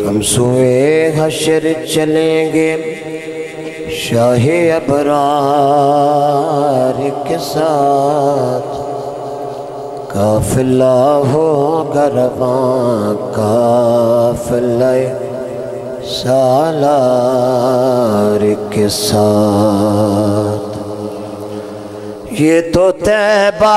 ہم سوئے حشر چلیں گے شاہ ابرار کے ساتھ، قافلہ ہوگا رواں قافلہ سالار کے ساتھ۔ یہ تو طیبہ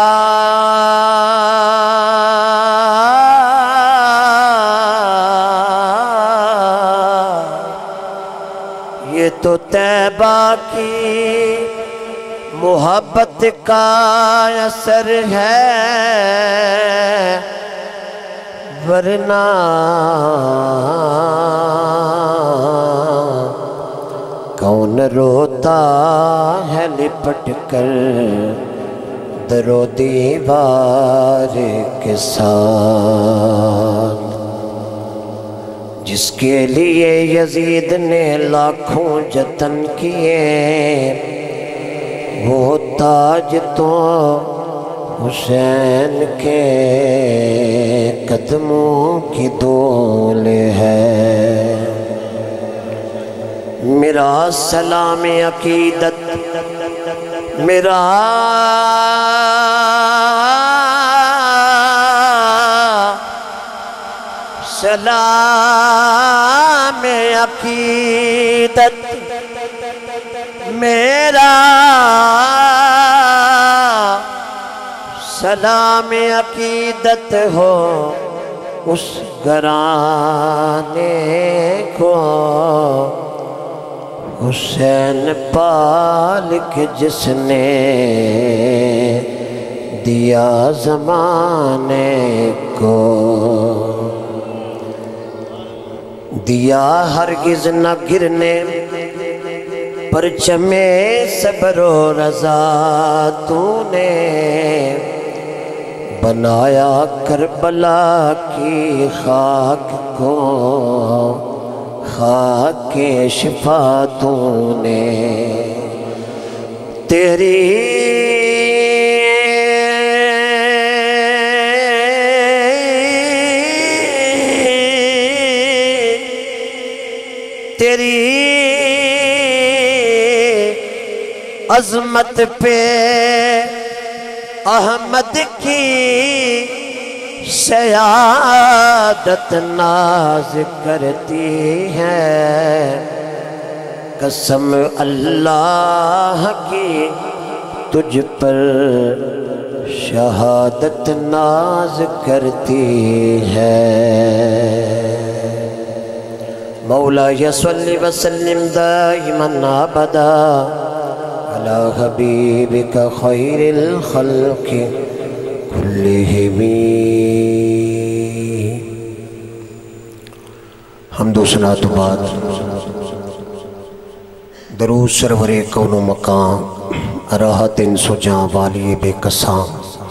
یہ تو طیبہ کی محبت کا اثر ہے، ورنہ کون روتا ہے لپٹ کر در و دیوار کے ساتھ۔ جس کے لیے یزید نے لاکھوں جتن کیے، وہ تاج تو حسین کے قدموں کی دول ہے۔ میرا سلام عقیدت، میرا سلام عقیدت، میرا سلام عقیدت ہو اس گھرانے کو، حسین پالک جس نے دیا زمانے کو، دیا ہرگز نہ گرنے پرچم صبر و رضا تو نے، بنایا کربلا کی خاک کو خاک شفا تو نے۔ تیری عظمت پہ احمد کی سیادت ناز کرتی ہے، قسم اللہ کی تجھ پر شہادت ناز کرتی ہے۔ مولاي صل وسلم دائما ابدا على حبيبك خير الخلق كلهم۔ حمد و ثنا تو بعد درود سرور کون و مکان، راحت انس و جاں والی بے کساں،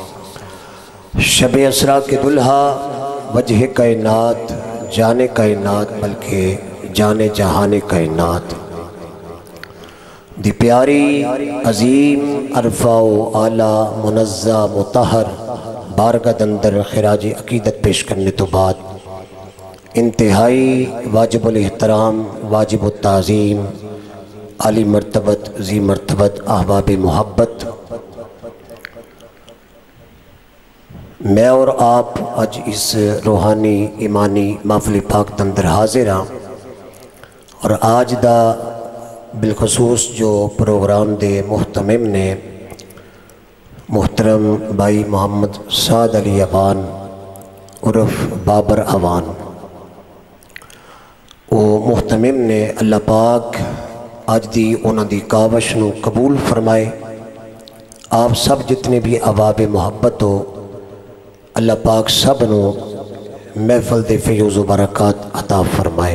شب اسرا کے دلہا وجہ کائنات، جانے کائنات بلکہ جانے جہان کائنات دی پیاری عظیم عرفہ و اعلیٰ منزہ مطہر بارگاہ اندر خراج عقیدت پیش کرنے تو بعد انتہائی واجب الاحترام، واجب التعظیم، عالی مرتبت، ذی مرتبت احباب محبت، میں اور آپ اج اس روحانی ایمانی محفل پاک اندر حاضر ہاں، اور آج دا بالخصوص جو پروگرام دے محتمم نے محترم بھائی محمد سعد علی اوان عرف بابر اوان، وہ محتمم نے اللہ پاک آج دی انہاں دی کاوش نو قبول فرمائے۔ آپ سب جتنے بھی احباب محبت ہو، اللہ پاک سب نو محفل دے فیوز و برکات عطا فرمائے۔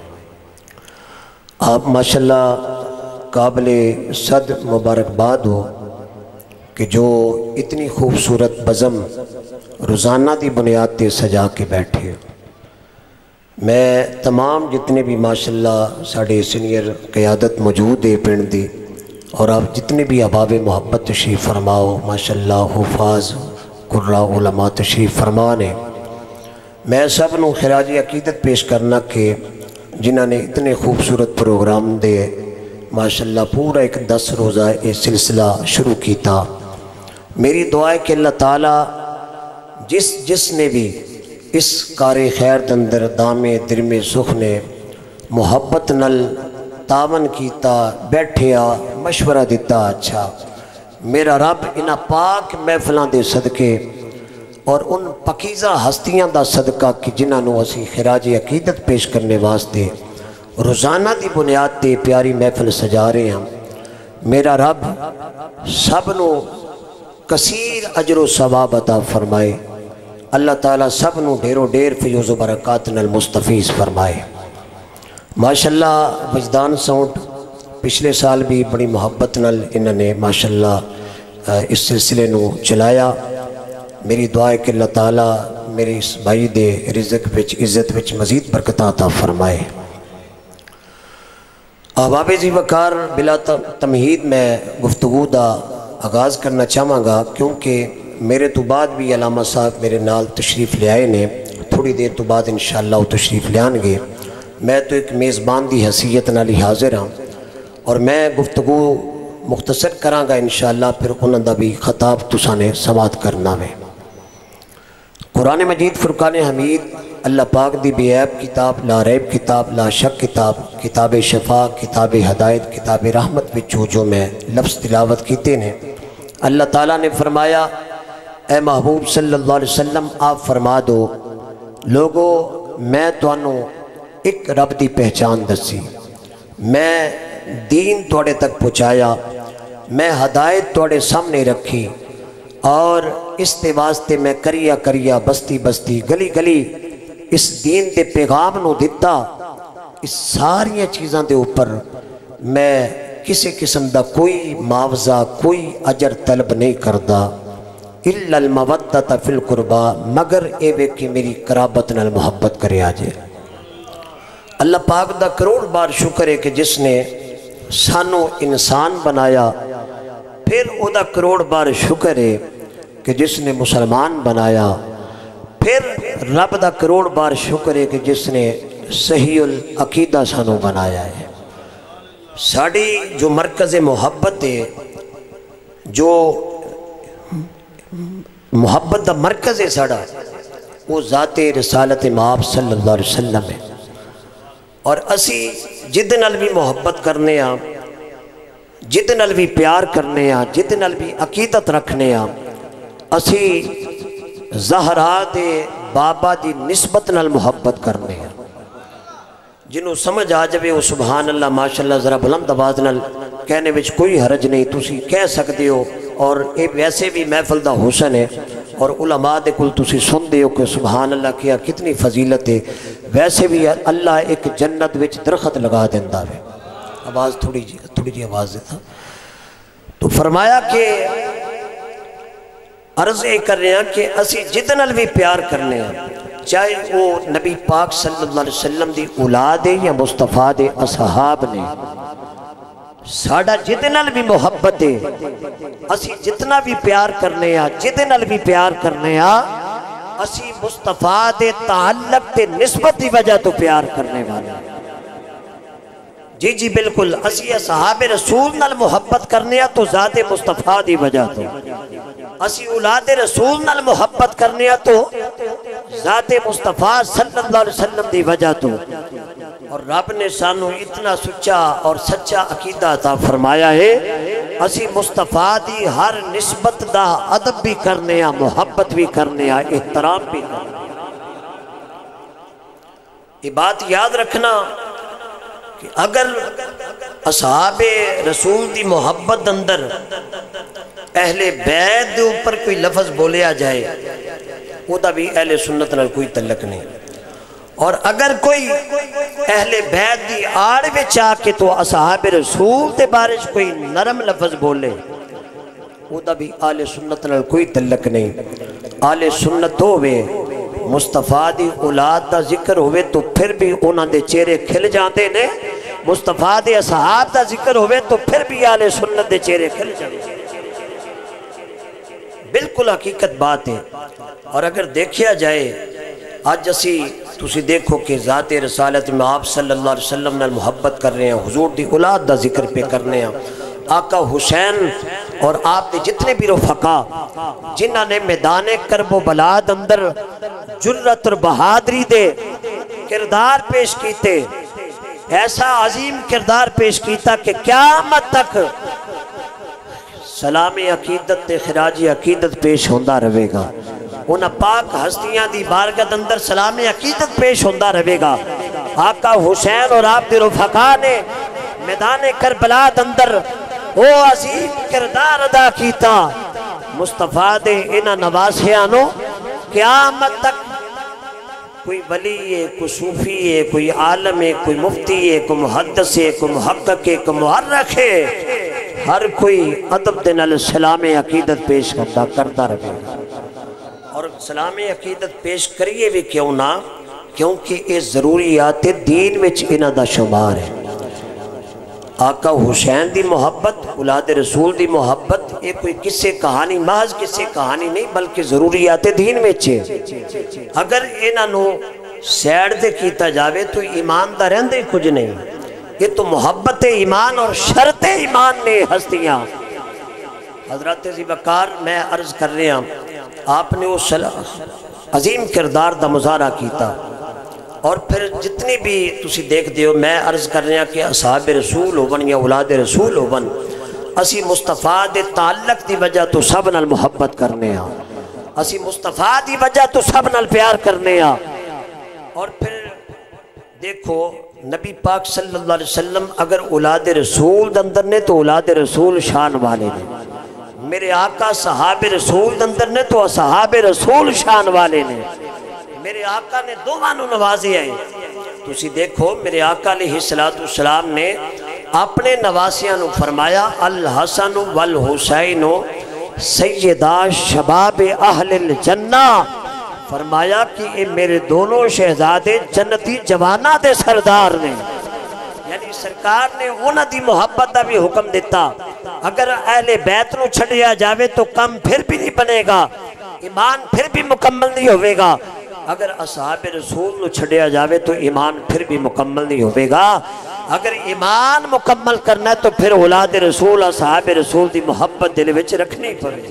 آپ ماشاءاللہ قابل صد مبارکباد ہو کہ جو اتنی خوبصورت بزم روزانہ دی بنیاد تے سجا کے بیٹھے۔ میں تمام جتنے بھی ماشاءاللہ ساڑھے سینئر قیادت موجود ہے پنڈ دی، اور آپ جتنے بھی احباب محبت تشریف فرماؤ، ماشاءاللہ حفاظ قرآن علماء تشریف فرمانے، میں سب نو خراج عقیدت پیش کرنا کہ جنہوں نے اتنے خوبصورت پروگرام دے ماشاءاللہ پورا ایک 10 روزہ یہ سلسلہ شروع کیتا۔ میری دعا ہے کہ اللہ تعالیٰ جس نے بھی اس کار خیر دندر دامے درمے سخ نے محبت نل تعاون کیتا بیٹھیا مشورہ دیتا، اچھا میرا رب انہاں پاک محفلاں دے صدقے اور ان پکیزہ ہستیاں دا صدقہ کہ جنہاں نو اسی خراج عقیدت پیش کرنے واسطے روزانہ دی بنیاد تے پیاری محفل سجا رہے ہیں، میرا رب سب نو کثیر اجر و ثواب عطا فرمائے۔ اللہ تعالیٰ سب نو ڈھیرو ڈھیر فیوز و برکات نال مستفیض فرمائے۔ ماشاءاللہ وجدان ساؤنڈ پچھلے سال بھی بڑی محبت نال انہوں نے ماشاءاللہ اس سلسلے نو چلایا۔ میری دعا ہے کہ اللہ تعالیٰ میرے اس بھائی دے رزق وچ عزت وچ مزید برکت عطا فرمائے۔ احباب ذی وقار بلا تمہید میں گفتگو دا آغاز کرنا چاہوں گا، کیونکہ میرے تو بعد بھی علامہ صاحب میرے نال تشریف لے آئے نے، تھوڑی دیر تو بعد انشاءاللہ وہ تشریف لے آن گے۔ میں تو ایک میزبان دی حیثیت نالی حاضر ہوں اور میں گفتگو مختصر کراں گا انشاءاللہ، پھر انہاں دا بھی خطاب تساں نے سماعت کرنا ہے۔ قرآن مجید فرقان حمید اللہ پاک دی بے عیب کتاب، لا ریب کتاب، لا شک کتاب، کتاب شفا، کتاب ہدایت، کتاب رحمت وچوں جو میں لفظ تلاوت کیتے ہیں، اللہ تعالیٰ نے فرمایا اے محبوب صلی اللہ علیہ وسلم آپ فرما دو لوگو میں توانوں ایک رب دی پہچان دسی، میں دین توڑے تک پہنچایا، میں ہدایت توڑے سامنے رکھی اور اس دے واسطے میں کریا بستی بستی گلی گلی اس دین دے پیغام نو دیتا۔ اس ساری چیزاں دے اوپر میں کسی قسم دا کوئی معاوضہ کوئی اجر طلب نہیں کردا، الا المودۃ فی القربا، مگر اے وے کہ میری قرابت نال محبت کرے آجے۔ اللہ پاک دا کروڑ بار شکر ہے کہ جس نے سانو انسان بنایا، پھر او دا کروڑ بار شکر ہے کہ جس نے مسلمان بنایا، پھر رب دا کروڑ بار شکر ہے کہ جس نے صحیح العقیدہ سانو بنایا ہے۔ ساڑی جو مرکز محبت ہے، جو محبت دا مرکز ہے ساڑا، وہ ذات رسالت مآب صلی اللہ علیہ وسلم ہے، اور اسی جد نال بھی محبت کرنے ہاں، جد نال بھی پیار کرنے ہاں، جد نال بھی عقیدت رکھنے ہاں، اسی زہرا دے بابا دی نسبت نال محبت کرنے ہاں۔ جنہوں سمجھ آ جائے وہ سبحان اللہ ماشاءاللہ ذرا بلند آواز نال کہنے وچ کوئی حرج نہیں، تسی کہہ سکتے ہو، اور یہ ویسے بھی محفل دا حسن ہے، اور علماء دے کل تسی سن دے ہو کہ سبحان اللہ کیا کتنی فضیلت ہے۔ ویسے بھی اللہ ایک جنت وچ درخت لگا دیندہ ہے۔ آواز تھوڑی جی آواز دیتا تو فرمایا کہ عرض یہ کر رہے ہیں کہ اسی جتنال بھی پیار کرنے ہیں، چاہے وہ نبی پاک صلی اللہ علیہ وسلم دی اولاد ہے یا مصطفیٰ دے اصحاب نے، ساڑھا جتنال بھی محبت ہے، اسی جتنا بھی پیار کرنے ہیں، جتنال بھی پیار کرنے ہیں، اسی مصطفیٰ دے تعلق دے نسبت دی وجہ تو پیار کرنے والے ہیں۔ جی بالکل، اسی اصحاب رسول نال محبت کرنے ہیں تو ذات مصطفیٰ دی وجہ تو، اسی اولاد رسول نال محبت کرنے ہیں تو ذات مصطفیٰ صلی اللہ علیہ وسلم دی وجہ تو، اور رب نے سانو اتنا سچا اور سچا عقیدہ عطا فرمایا ہے، اسی مصطفیٰ دی ہر نسبت دا ادب بھی کرنے ہیں، محبت بھی کرنے ہیں، احترام بھی کرنے ہیں۔ یہ بات یاد رکھنا کہ اگر اصحاب رسول دی محبت اندر اہل بیت دے اوپر کوئی لفظ بولیا جائے، وہ دا بھی اہل سنت نال کوئی تعلق نہیں، اور اگر کوئی اہل بیت دی آڑ میں چاہ کے تو اصحاب رسول دے بارش کوئی نرم لفظ بولے، وہ دا بھی اہل سنت نال کوئی تعلق نہیں۔ اہل سنت ہوئے مصطفیٰ دی اولاد دا ذکر ہوئے تو پھر بھی انہاں دے چہرے کھل جاندے نے، مصطفیٰ دے اصحاب دا ذکر ہوئے تو پھر بھی اہل سنت دے چہرے کھل جاندے، بالکل حقیقت بات ہے۔ اور اگر دیکھیا جائے اج اسی تسی دیکھو کہ ذات رسالت میں آپ صلی اللہ علیہ وسلم نے محبت کر رہے ہیں، حضور دی اولاد دا ذکر پہ کرنے ہیں، آقا حسین اور آپ نے جتنے بھی رفقا جنہاں نے میدان کرب و بلاد اندر جرت اور بہادری دے کردار پیش کیتے، ایسا عظیم کردار پیش کیتا کہ قیامت تک سلام عقیدت تے خراج عقیدت پیش ہوندہ رہے گا، انہاں پاک ہستیاں دی بارگاہ اندر سلام عقیدت پیش ہوندہ رہے گا۔ آقا حسین اور آپ دے رفقا نے میدان کربلا اندر وہ عظیم کردار ادا کیتا، مصطفیٰ دے انہاں نواسیانوں قیامت تک کوئی ولی ہے، کوئی صوفی ہے، کوئی عالم ہے، کوئی مفتی ہے، کوئی محدث ہے، کوئی محقق ہے، کوئی محرخ ہے، ہر کوئی ادب دے نال سلام عقیدت پیش کرتا رہے گا۔ اور سلام عقیدت پیش کریے بھی کیوں نہ، کیونکہ یہ ضروریات دین وچ انہاں دا شمار ہے۔ آقا حسین دی محبت، اولاد رسول دی محبت، یہ کوئی کسے کہانی، محض کسے کہانی نہیں بلکہ ضروریات دین میں چھے۔ اگر انہاں نو سیڑ دے کیتا جاوے تو ایمان دا رہندے کچھ نہیں، یہ تو محبت ایمان اور شرط ایمان نے ہستیاں۔ حضرت ذوالفقار میں عرض کر رہے ہیں، آپ نے اس عظیم کردار دا مظاہرہ کیتا، اور پھر جتنی بھی تسی دیکھ دیو، میں عرض کر رہے ہیں کہ اصحاب رسول ہون یا اولاد رسول ہون، اسی مصطفیٰ دے تعلق دی وجہ تو سب نال محبت کرنے ہیں، اسی مصطفیٰ دی وجہ تو سب نال پیار کرنے ہیں۔ اور پھر دیکھو نبی پاک صلی اللہ علیہ وسلم اگر اولاد رسول دندر نے تو اولاد رسول شان والے نے، میرے آقا صحاب رسول دندر نے تو صحاب رسول شان والے نے، میرے آقا نے دو مانو نوازے آئے۔ تو اسی دیکھو میرے آقا علیہ السلام نے اپنے نواسیاں نو فرمایا الحسن والحسین سیدہ شباب اہل الجنہ، فرمایا کہ یہ میرے دونوں شہزادے جنتی جوانہ دے سردار نے، یعنی سرکار نے انہاں دی محبت دا بھی حکم دیتا۔ اگر اہل بیت نو چھڑیا جاوے تو کم پھر بھی نہیں بنے گا، ایمان پھر بھی مکمل نہیں ہوئے گا، اگر اصحاب رسول نو چھڑیا جاوے تو ایمان پھر بھی مکمل نہیں ہوئے گا۔ اگر ایمان مکمل کرنا ہے تو پھر اولاد رسول اصحاب رسول دی محبت دل وچ رکھنی پڑے۔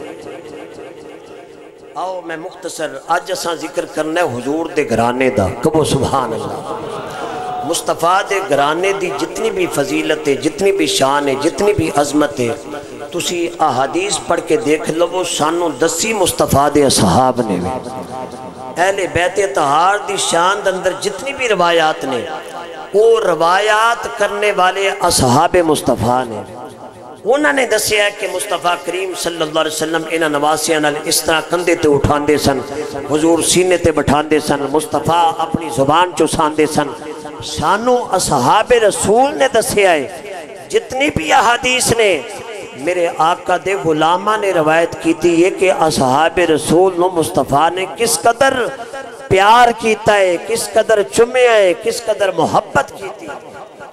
آؤ میں مختصر آج اساں ذکر کرنا ہے حضور دے گھرانے دا، کبو سبحان اللہ۔ مصطفیٰ دے گھرانے دی جتنی بھی فضیلت ہے، جتنی بھی شان ہے، جتنی بھی عظمت ہے، تسی احادیث پڑھ کے دیکھ لو، سانو دسی مصطفیٰ دے اصحاب نے، اہل بیت طہار دی شان اندر جتنی بھی روایات نے، وہ روایات کرنے والے اصحاب مصطفیٰ نے، انہوں نے دسیا ہے کہ مصطفیٰ کریم صلی اللہ علیہ وسلم انہاں نواسیاں نال اس طرح کندھے تے اٹھاندے سن، حضور سینے تے بٹھاندے سن، مصطفیٰ اپنی زبان چوساندے سن۔ سانو اصحاب رسول نے دسیا ہے، جتنی بھی احادیث نے میرے آقا دے غلامہ نے روایت کیتی ہے کہ اصحاب رسول نو مصطفیٰ نے کس قدر پیار کیتا ہے، کس قدر چمیا ہے، کس قدر محبت کیتی ہے۔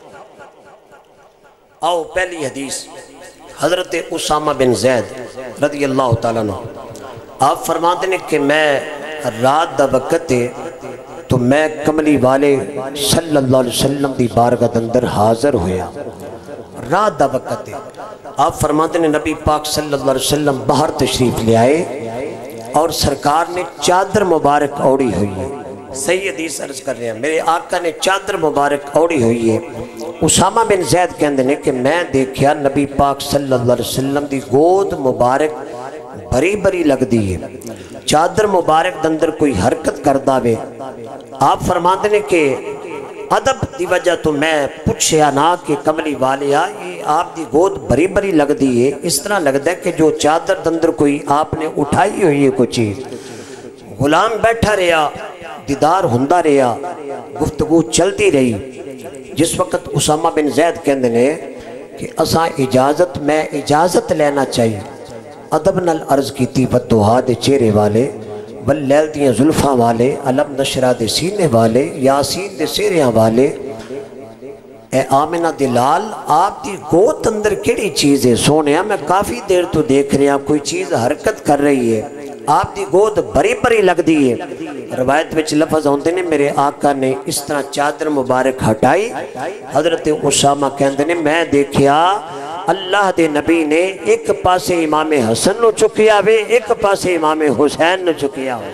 آؤ پہلی حدیث حضرت اسامہ بن زید رضی اللہ تعالیٰ عنہ، آپ فرماتے ہیں کہ میں رات دا وقت ہے تو میں کملی والے صلی اللہ علیہ وسلم دی بارگاہ اندر حاضر ہویا، رات دا وقت ہے۔ آپ فرماتے ہیں نبی پاک صلی اللہ علیہ وسلم باہر تشریف لے آئے اور سرکار نے چادر مبارک اوڑی ہوئی ہے، صحیح حدیث عرض کر رہے ہیں، میرے آقا نے چادر مبارک اوڑی ہوئی ہے۔ اسامہ بن زید کہندے نے کہ میں دیکھیا نبی پاک صلی اللہ علیہ وسلم دی گود مبارک بری بری لگ دی ہے، چادر مبارک دندر کوئی حرکت کردہ وے۔ آپ فرماتے ہیں کہ ادب دی وجہ تو میں پوچھیا نہ کہ کملی والیا یہ آپ دی گود بری بری لگ دی ہے، اس طرح لگتا ہے کہ جو چادر دندر کوئی آپ نے اٹھائی ہوئی ہے کوئی چیز۔ غلام بیٹھا رہا، دیدار ہندہ رہا، گفتگو چلتی رہی۔ جس وقت اسامہ بن زید کہندے نے کہ اساں اجازت، میں اجازت لینا چاہیے، ادب نال عرض کیتی فتوحا دے چہرے والے، واللیل دیاں زلفاں والے، علم نشرہ دے سینے والے، یاسین دے سیریاں والے، اے آمنہ دلال آپ دی گوت اندر کیڑی چیز ہے؟ سونیا میں کافی دیر تو دیکھ رہا کوئی چیز حرکت کر رہی ہے۔ آپ دی گود بری بری لگ دی ہے. روایت وچ لفظ ہوندے نے میرے آقا نے اس طرح چادر مبارک ہٹائی. حضرت اسامہ کہندے نے میں دیکھیا اللہ دے نبی نے ایک پاسے امام حسن نو چکیا وے ایک پاسے امام حسین نو چکیا ہوئے.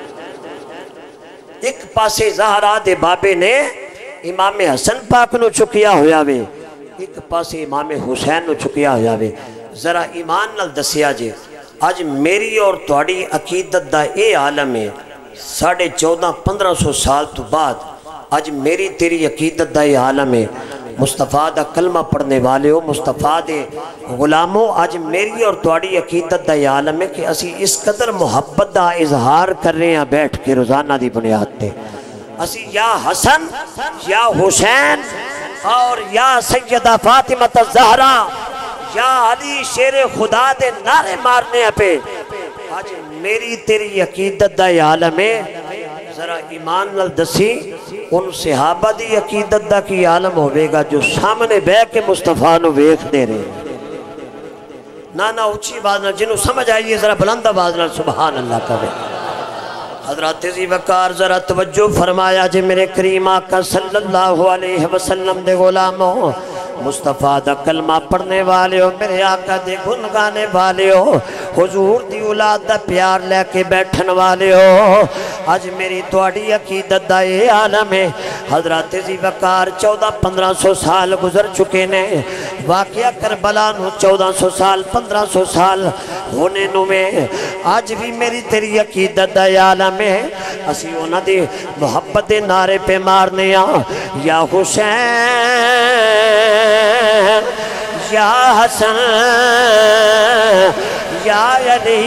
ایک پاسے زہرا دے بابے نے امام حسن پاک نو چکیا ہویا وے ایک پاسے امام حسین نو چکیا ہویا وے. ذرا ایمان نال دسیا جے آج میری اور تواڈی عقیدت دا اے عالم ہے 1450-1500 سال تو بعد آج میری تیری عقیدت دا اے عالم ہے. مصطفیٰ دا کلمہ پڑھنے والے ہو مصطفیٰ دے غلاموں آج میری اور تواڈی عقیدت دا یہ عالم ہے کہ اسی اس قدر محبت دا اظہار کر رہے ہیں بیٹھ کے روزانہ دی بنیاد تے. اسی یا حسن یا حسین اور یا سیدہ فاطمہ الزہرا یا علی شیر خدا دے نعرے مارنے پہ آج میری تیری عقیدت دا یہ عالم ہے. ذرا ایمان نال دسی ان صحابہ دی عقیدت دا کی عالم ہوئے گا جو سامنے بے کے مصطفیٰ نو ویکھ دے رہے. نانا اچھی بات نہ جنہوں سمجھ آئیے ذرا بلند آواز نہ سبحان اللہ کرے. حضرت ذی وقار ذرا توجہ فرمایا جے میرے کریم آقا صلی اللہ علیہ وسلم دے غلاموں مصطفیٰ دا کلمہ پڑھنے والے ہو میرے آقا دے گن گانے والے ہو حضور دی اولاد دا پیار لے کے بیٹھن والے ہو. آج میری تواڈی عقیدت دا یہ عالم ہے. حضرت ذی وقار 1400-1500 سال گزر چکے نے. واقعہ کربلا نو 1400 سال 1500 سال ہونے نو میں آج بھی میری تیری عقیدت دا یہ عالم ہے. اسی اونا دی محبت دے نعرے پہ مارنے یا حسین یا حسن یا علی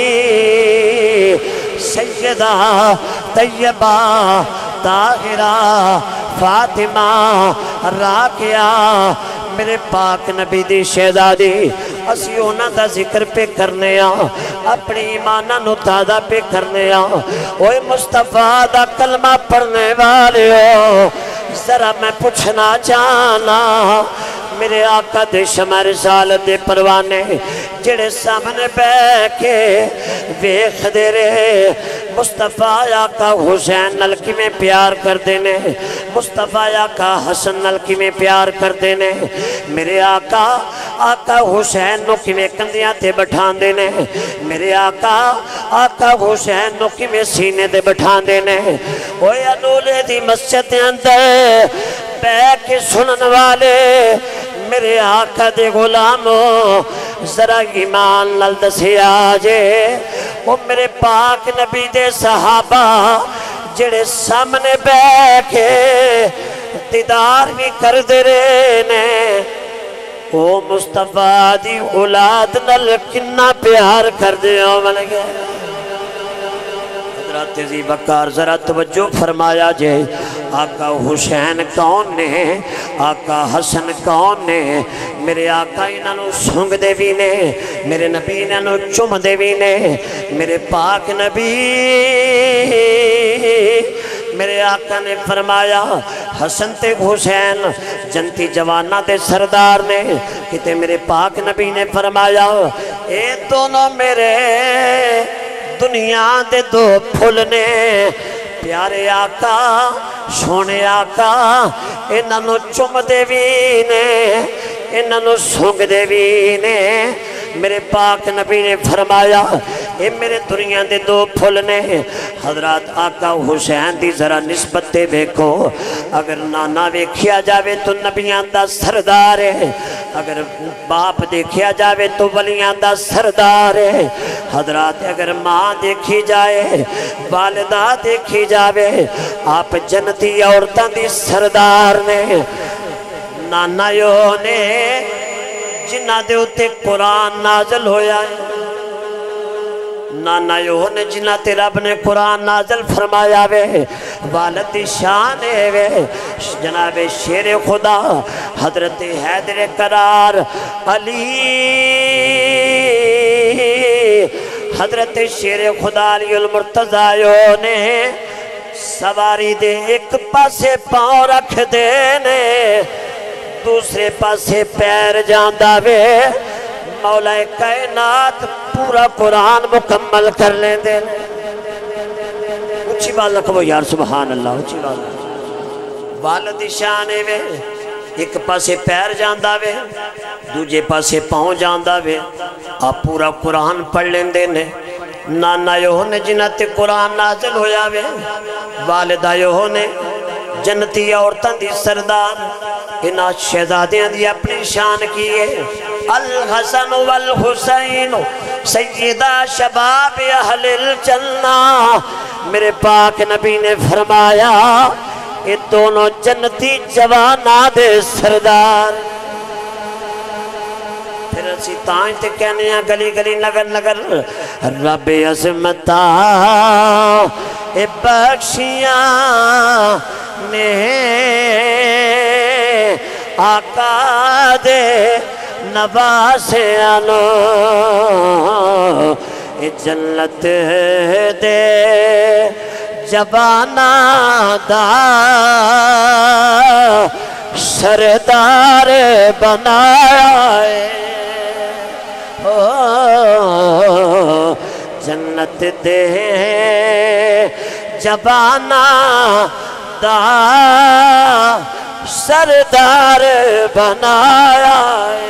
سیدہ طیبہ طاہرہ فاطمہ راقیہ میرے پاک نبی دی شہزادی اسی اونا دا ذکر پہ کرنے اپنی ایمانہ نو تازہ پہ کرنے اوے مصطفیٰ دا کلمہ پڑھنے والے ہو ذرا میں پوچھنا چاہنا میرے آقا دے شمع رسالت دے پروانے جڑے سامنے بے کے ویکھ دے رہے مصطفیٰ آقا حسین نلکی میں پیار کر دینے مصطفیٰ آقا حسن نلکی میں پیار کر دینے میرے آقا حسین نو کی میں کندیاں تے بٹھان دینے میرے آقا حسین نو کی میں سینے تے بٹھان دینے اوے انولے دی مسجد اندر بے کے سنن والے میرے آقا دے غلاموں ذرا ایمان نال دسیا جے وہ میرے پاک نبی دے صحابہ جڑے سامنے بے کے دیدار بھی کر دے رہے نے او مصطفیٰ دی اولاد نال کنا پیار کر دے مل گئے. حضرت ذی وقار ذرا توجہ فرمایا جے آقا حسین کون نے آقا حسن کون نے میرے آقا انہوں سنگ دے بھی نے میرے نبی انہوں چم دے بھی نے میرے پاک نبی میرے آقا نے فرمایا حسن تے حسین جنتی جوانہ دے سردار نے کہتے میرے پاک نبی نے فرمایا اے دونوں میرے دنیا دے دو پھول نے پیارے آقا سونے آقا انہوں چم دے بھی نے انہوں سنگ دے بھی نے میرے پاک نبی نے فرمایا اے میرے دنیا دے دو پھول نے. حضرات آقا حسین دی ذرا نسبت تے بیکھو اگر نانا ویکھیا جاوے تو نبیاں دا سردار ہے اگر باپ دیکھیا جاوے تو ولیاں دا سردار ہے. حضرات اگر ماں دیکھی جائے والدہ دیکھی جاوے آپ جنتی عورتاں دی سردار نے. نانا یو نے جنہ دے اتے قرآن نازل ہویا ہے نانا یو نے جنہ تے رب نے قرآن نازل فرمایا وے والد شان وے جناب شیر خدا حضرت حیدر قرار علی حضرت شیر خدا علی المرتضیٰ نے سواری دے ایک پاسے پاؤں رکھ دینے دوسرے پاسے پیر جاندہ وے مولا کائنات پورا قرآن مکمل کر لیں دے اچھی بات لکھو یار سبحان اللہ اچھی بات والد شانے وے ایک پاسے پیر جاندہ وے دوجے پاسے پاؤں جاندہ وے آپ پورا قرآن پڑھ لیں دے نانا یوہنے جنت قرآن نازل ہویا وے والدہ یوہنے جنتی عورتان دی سردار انہا شہزادیاں دی اپنی شان کیے الحسن والحسین سیدہ شباب اہل الجنہ میرے پاک نبی نے فرمایا یہ دونوں جنتی جوانہ دے سردار پھر اسی تائیں تے کہنے ہیں گلی گلی نگر نگر رب عظمتہ اے بخشیاں نے آقا دے نواسیانو اے جنت دے جبانہ دا سردار بنایا ہے جنت دے جبانہ دا سردار بنایا ہے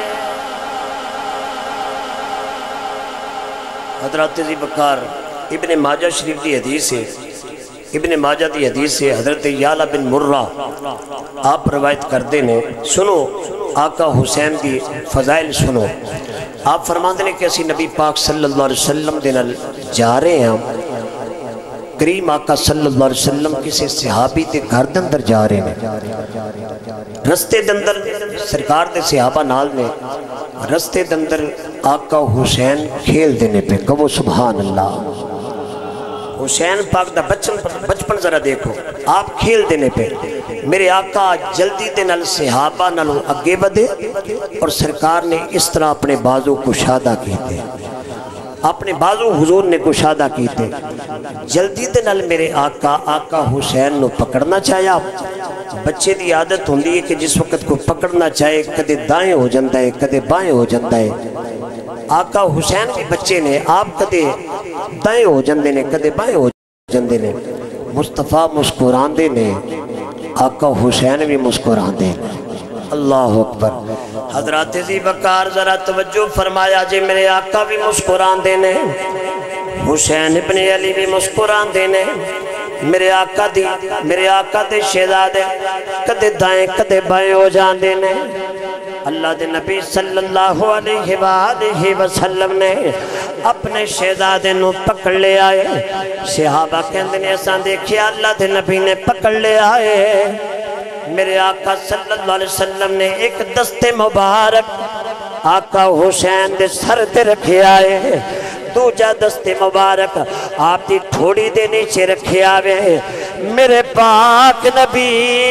حضرت ذی بکار ابن ماجہ شریف دی حدیث ہے ابن ماجہ دی حدیث سے حضرت یعلا بن مرہ آپ روایت کردے نے سنو آقا حسین دی فضائل سنو آپ فرماندے نے کہ اسی نبی پاک صلی اللہ علیہ وسلم دنال جا رہے ہیں کریم آقا صلی اللہ علیہ وسلم کسی صحابی تے گھر دندر جا رہے ہیں رستے دندر سرکار دے صحابہ نال نے رستے دندر آقا حسین کھیل دینے پہ کہو سبحان اللہ حسین پاک دا بچپن ذرا دیکھو آپ کھیل دینے پہ میرے آقا جلدی دے نال صحابہ نالوں اگے بدے اور سرکار نے اس طرح اپنے بازو کشادہ کیتے اپنے بازو حضور نے کشادہ کیتے جلدی دے نال میرے آقا حسین نو پکڑنا چاہیا بچے دی عادت ہوندی ہے کہ جس وقت کو پکڑنا چاہے کدے دائیں ہو جاندہ ہے کدے بائیں ہو جاندہ ہے آقا حسین بھی بچے نے آپ کدے دائیں ہو جاندے نے کدے بائیں ہو جاندے نے مصطفیٰ مسکران دے نے آقا حسین بھی مسکران دے اللہ اکبر حضرات ذی بکار ذرا توجہ فرمایا جے میرے آقا بھی مسکران دے نے حسین ابن علی بھی مسکران دے نے میرے آقا دے شہزادے کدے دائیں کدے بائیں ہو جاندے نے اللہ دے نبی صلی اللہ علیہ وآلہ وسلم نے اپنے شہزادے نو پکڑ لے آئے صحابہ کہندے نے ایسا دیکھیا اللہ دے نبی نے پکڑ لے آئے میرے آقا صلی اللہ علیہ وسلم نے ایک دست مبارک آقا حسین دے سر تے رکھے آئے دوجہ دست مبارک آپ دی تھوڑی دے نیچے رکھے آئے میرے پاک نبی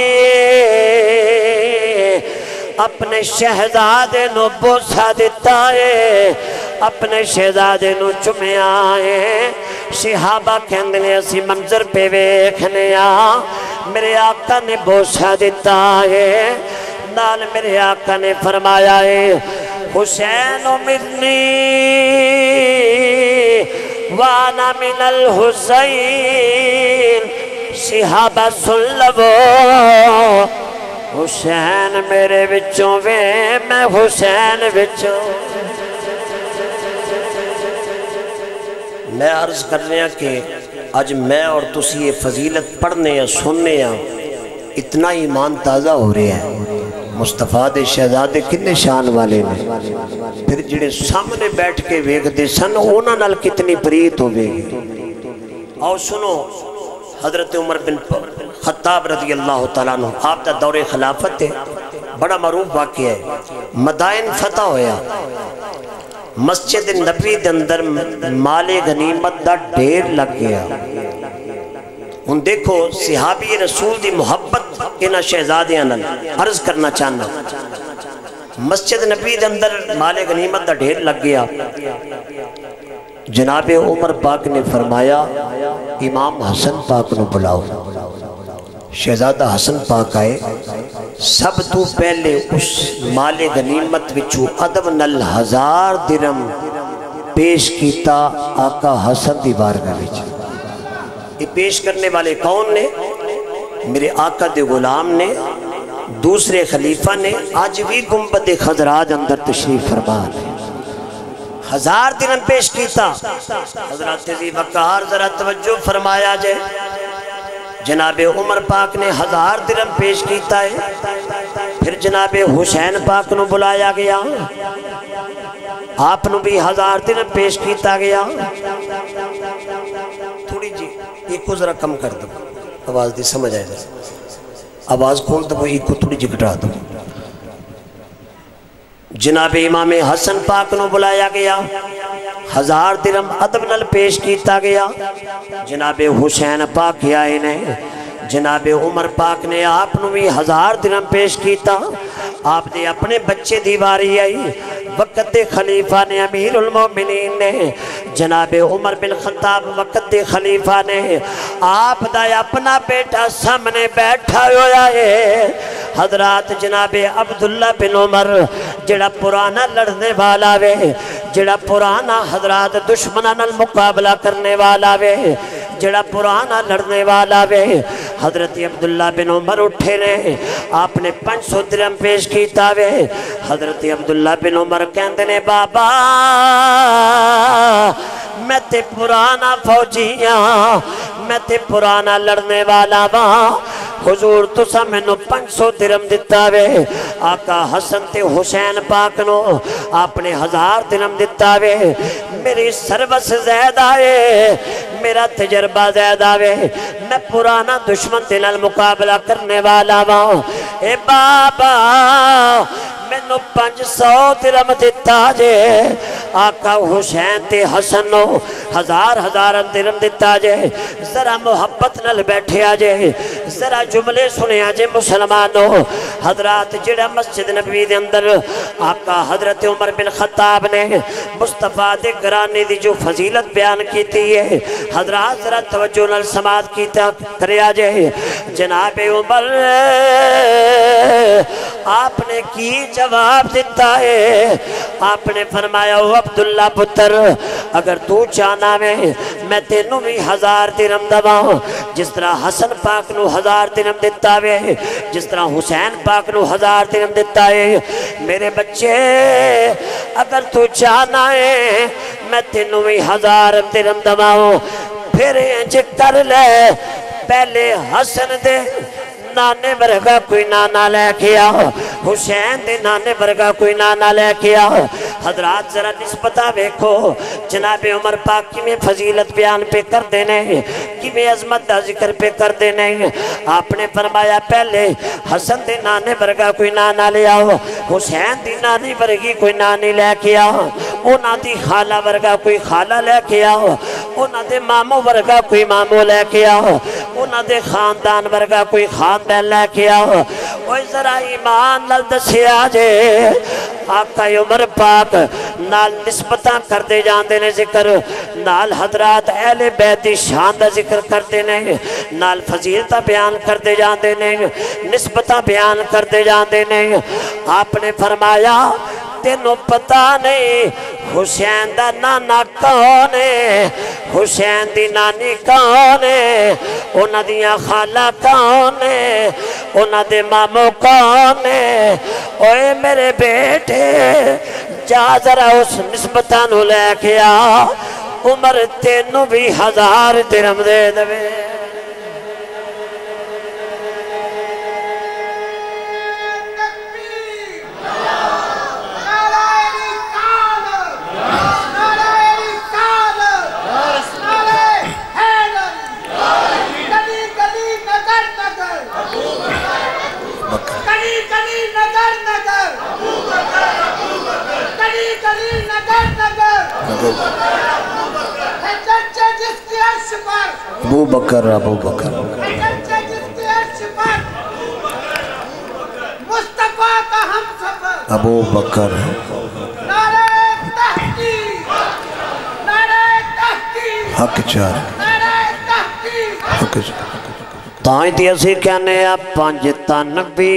اپنے شہزادے نو بوسہ دیتا ہے اپنے شہزادے نو چمے آئے صحابہ کہندنے اسی منظر پہ ویکھنے میرے آقا نے بوسہ دیتا ہے نال میرے آقا نے فرمایا ہے حسین منی وانا من الحسین صحابہ سن لو حسین میرے بچوں وے میں حسین بچوں میں عرض کر رہے ہیں کہ آج میں اور تسی یہ فضیلت پڑھنے یا سننے یا اتنا ایمان تازہ ہو رہے ہیں مصطفیٰ دے شہزادے کتنے شان والے نے پھر جڑے سامنے بیٹھ کے ویکھ دے سن اونا نال کتنی پریت ہو گئی اور سنو حضرت عمر بن خطاب رضی اللہ تعالیٰ عنہ آپ دا دور خلافت ہے بڑا معروف واقعہ ہے مدائن فتح ہویا مسجد نبی دے اندر مال غنیمت دا ڈھیر لگ گیا ان دیکھو صحابی رسول دی محبت انہا شہزادیاں نال عرض کرنا چاہنا مسجد نبی دے اندر مال غنیمت دا ڈھیر لگ گیا جناب عمر پاک نے فرمایا امام حسن پاک نو بلاؤ شہزادہ حسن پاک آئے سب تو پہلے اس مال غنیمت وچو ادب نل 1000 درم پیش کیتا آقا حسن دی بارگاہ وچ۔ یہ پیش کرنے والے کون نے؟ میرے آقا دے غلام نے، دوسرے خلیفہ نے، آج بھی گنبد خضراء اندر تشریف فرما ہے۔ 1000 درہم پیش کیتا۔ حضرت عزیز وقار ذرا توجہ فرمایا جائے، جناب عمر پاک نے 1000 درہم پیش کیتا ہے۔ پھر جناب حسین پاک نو بلایا گیا، آپ نو بھی 1000 درہم پیش کیتا گیا۔ تھوڑی جی ایک کو ذرا کم کر دو، آواز دی سمجھ آئے ذرا، آواز کھول دو، ایک کو تھوڑی جی گھٹا دو۔ جناب امام حسن پاک نو بلایا گیا، 1000 درہم ادب نال پیش کیتا گیا۔ جناب حسین پاک آئے نے، جناب عمر پاک نے آپ نو بھی 1000 درہم پیش کیتا۔ آپ نے اپنے بچے دیواری آئی، وقت دے خلیفہ نے، امیر المومنین نے، جناب عمر بن خطاب وقت دے خلیفہ نے، آپ دا اپنا بیٹا سامنے بیٹھا ہویا ہے۔ حضرات جناب عبداللہ بن عمر جڑا پرانا لڑنے والا وے، جڑا پرانا حضرات دشمنان المقابلہ کرنے والا وے، جڑا پرانا لڑنے والا وے، حضرت عبداللہ بن عمر اٹھے نے، آپ نے 500 درہم پیش کیتا وے۔ حضرت عبداللہ بن عمر کہندے نے بابا میں تے پرانا فوجیاں، میں تے پرانا لڑنے والا وہاں، حضور تسا میں نو 500 درہم دیتا وے۔ آقا حسن تے حسین پاک نو آپ نے 1000 درہم دیتا وے۔ میری سروس زیادہ ہے، میرا تجربہ زیادہ وے، میں پرانا دشمن دل مقابلہ کرنے والا وہاں، اے بابا میں نو 500 درہم دیتا جے۔ آقا حسین تے حسن نو 1000 درہم دیتا جے۔ ذرا محبت نل بیٹھے آجے، ذرا جملے سنے آجے مسلمانوں۔ حضرات جڑا مسجد نبوی دے اندر آقا حضرت عمر بن خطاب نے مصطفیٰ دے گرانے دی جو فضیلت بیان کیتی ہے، حضرات ذرا توجہ نل سماعت کیتا کرے آجے۔ جناب عمر آپ نے کی جواب دیتا ہے، آپ نے فرمایا او عبداللہ پتر اگر تو چاہنا میں تینوں بھی 1000 درہم دباؤں، جس طرح حسن پاک نو 1000 درہم دیتا ہے، جس طرح حسین پاک نو 1000 درہم دیتا ہے۔ میرے بچے اگر تو چاہنا ہے میں تینوں بھی 1000 درہم دباؤں، پھر انج کر لے پہلے حسن دے نانے برگا کوئی نانا لے کیا، حسین دے نانے برگا کوئی نانا لے کیا۔ حضرات ذرا نسبتہ بیکھو، جناب عمر پاک کی میں فضیلت بیان پہ کر دینے، کی میں عظمت دا ذکر پہ کر دینے۔ آپ نے فرمایا پہلے حسن دے نانے برگا کوئی نانا لے آؤ، حسین دی نانی برگی کوئی نانی لے کیا، اونا دی خالہ برگا کوئی خالہ لے کیا، اونا دے مامو برگا کوئی مامو لے کیا، اونا دے خاندان برگا کوئی خاندان لے کیا۔ وہ ذرا ایمان نال دسیا جے، آقا عمر پاک نال نسبتاں کر دے جاندے نے ذکر، نال حضرات اہل بیت دی شان دا ذکر کر دے نے، نال فضیلتہ بیان کر دے جاندے نے، نسبتاں بیان کر دے جاندے نے۔ آپ نے فرمایا تینوں پتہ نہیں حسین دا نانا کون ہے، حسین دی نانی کون ہے، اونا دیاں خالہ کون ہے، اونا دے مامو کون ہے۔ اوے میرے بیٹے جا ذرا اس نسبتاں نو لے کے آ، عمر تینوں بھی 1000 درہم دے دے۔ ابو بکر ابو بکر مصطفیٰ کا ہم سفر ابو بکر نعرہ تحقیق نعرہ تحقیق حق چار نعرہ تحقیق حق چار تائیں تی اسی کہنے اب پانچ تن بھی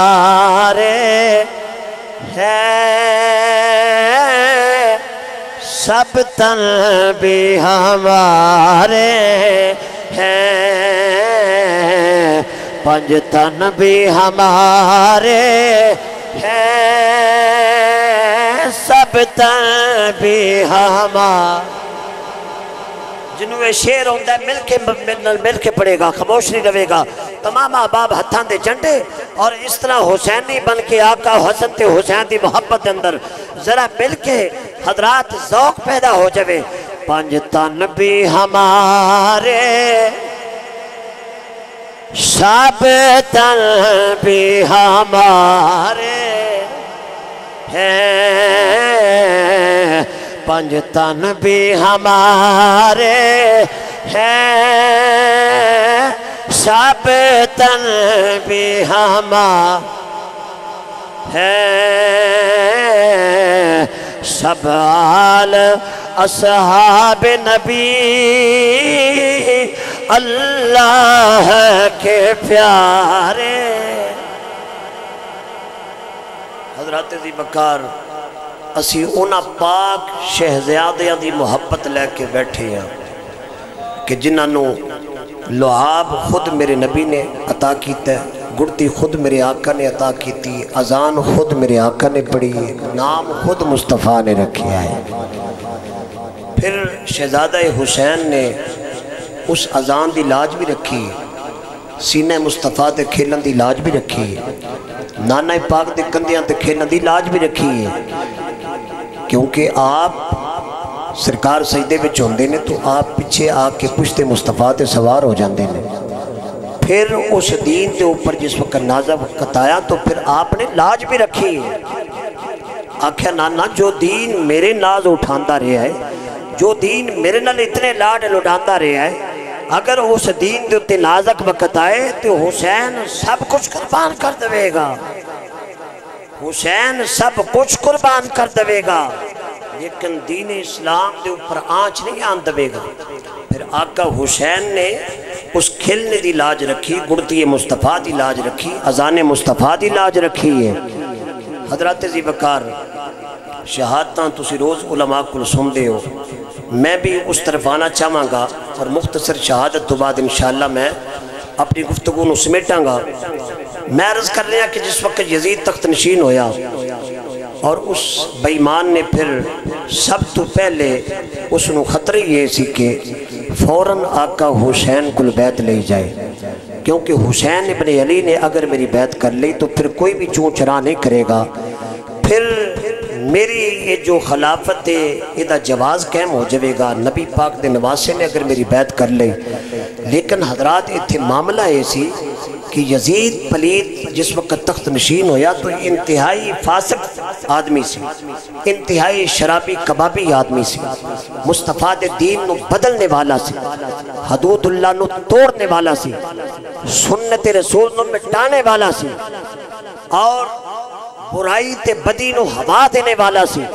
ہمارے ہیں سب تن بھی ہمارے ہیں، پنج تن بھی ہمارے ہیں، سب تن بھی ہمارے۔ جنوے شیر ہوندہ ہے مل کے پڑے گا، خاموش نہیں رہے گا، تمام احباب ہتھاں دے جھنڈے، اور اس طرح حسینی بن کے آقا حسن تے حسین دی محبت اندر ذرا مل کے حضرات ذوق پیدا ہو جاوے۔ پنج تن بھی ہمارے، سب تن بھی ہمارے ہیں، پنج تن بھی ہمارے ہیں، سب تن بھی ہمارے ہیں، سب آل اصحاب نبی اللہ کے پیارے۔ حضرات عزیز بکار، اسی اونا پاک شہزادیاں دی محبت لے کے بیٹھے ہیں کہ جنہاں نو لعاب خود میرے نبی نے عطا کیتا ہے، گڑتی خود میرے آقا نے عطا کیتی، اذان خود میرے آقا نے پڑھی ہے، نام خود مصطفیٰ نے رکھیا ہے۔ پھر شہزادہ حسین نے اس اذان دی لاج بھی رکھی، سینہ مصطفیٰ دے کھیلن دی لاج بھی رکھی، نانا پاک دے کندیاں دے کھیلن دی لاج بھی رکھی ہے، کیونکہ آپ سرکار سجدے وچ ہوندے نے تو آپ پیچھے آ کے پشت مصطفیٰ تے سوار ہو جاندے نے۔ پھر اس دین دے اوپر جس وقت نازہ وقت آیا تو پھر آپ نے لاج بھی رکھی ہے، آکھیا نانا جو دین میرے ناز اٹھاندہ رہا ہے، جو دین میرے نال اتنے لاڈ لڑاندہ رہا ہے، اگر اس دین دے اتنے نازک وقت آئے تو حسین سب کچھ قربان کر دوے گا، حسین سب کچھ قربان کر دوے گا، لیکن دین اسلام دے اوپر آنچ نہیں آن دوے گا۔ پھر آقا حسین نے اس کھلنے دی لاج رکھی، گڑتی مصطفیٰ دی لاج رکھی، اذان مصطفیٰ دی لاج رکھی ہے۔ حضرات عزیز بکار، شہادتاں تسی روز علماء کو سن دے ہو، میں بھی اس طرف آنا چاہاں گا اور مختصر شہادت تو بعد انشاءاللہ میں اپنی گفتگو نو سمیٹاں گا۔ میں عرض کر رہا کہ جس وقت یزید تخت نشین ہویا اور اس بیمان نے پھر سب تو پہلے اس نو خطرے یہ سی کہ فوراً آقا حسین کل بیعت لے جائے، کیونکہ حسین ابن علی نے اگر میری بیعت کر لی تو پھر کوئی بھی چون چرا نہیں کرے گا، پھر میری یہ جو خلافت ہے یہ دا جواز قائم ہو جائے گا، نبی پاک دے نواسے نے اگر میری بیعت کر لے۔ لیکن حضرات اتھے معاملہ ایسی کہ یزید پلید جس وقت تخت نشین ہویا تو انتہائی فاسق آدمی سی، انتہائی شرابی کبابی آدمی سی، مصطفیٰ دے دین نو بدلنے والا سی، حدود اللہ نو توڑنے والا سی، سنت رسول نو مٹانے والا سی، اور برائی تے بدی نو ہوا دینے والا سی،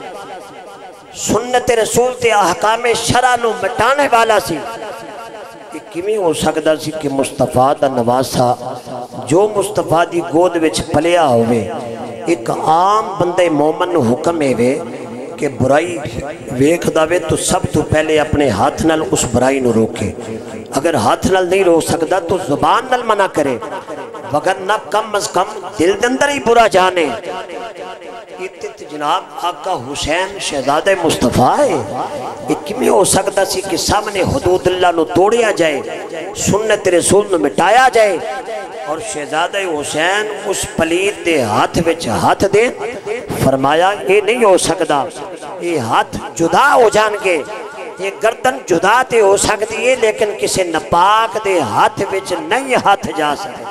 سنت رسول تے احکام شرع نو مٹانے والا سی۔ یہ کمی ہو سکتا سی کہ مصطفیٰ دا نواسا جو مصطفیٰ دی گود وچ پلیا ہوئے، ایک عام بندے مومن نو حکم ہے کہ برائی ویکھ داوے تو سب تو پہلے اپنے ہاتھ نال اس برائی نو روکے، اگر ہاتھ نال نہیں روک سکتا تو زبان نال منع کرے، وگرنہ کم از کم دل دندر ہی برا جانے۔ اتت جناب آقا حسین شہزادہ مصطفیٰ ہے، ایک میں ہو سکتا سی کہ سامنے حدود اللہ نو توڑیا جائے، سنت رسول نو مٹایا جائے، اور شہزادہ حسین اس پلید دے ہاتھ وچ ہاتھ دے، فرمایا یہ نہیں ہو سکتا، یہ ہاتھ جدا ہو جان گے، یہ گردن جدا تے ہو سکتی ہے لیکن کسی نپاک دے ہاتھ وچ نہیں ہاتھ جا سکتا۔